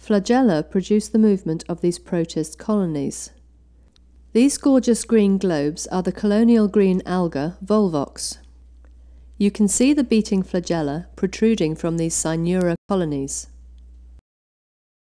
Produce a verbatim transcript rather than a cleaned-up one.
Flagella produce the movement of these protist colonies. These gorgeous green globes are the colonial green alga Volvox. You can see the beating flagella protruding from these cyanura colonies.